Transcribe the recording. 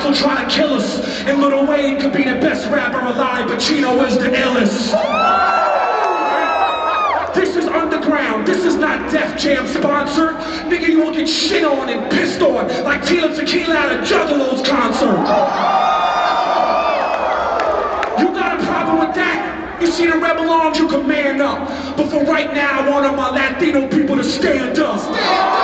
will try to kill us. And Lil Wayne could be the best rapper alive, but Chino is the illest. This is underground. This is not Def Jam sponsored. Nigga, you will get shit on and pissed on like Tila Tequila at a Juggalo's concert. You got a problem with that? You see the rebel arms, you can man up. But for right now, I want all my Latino people to stand up.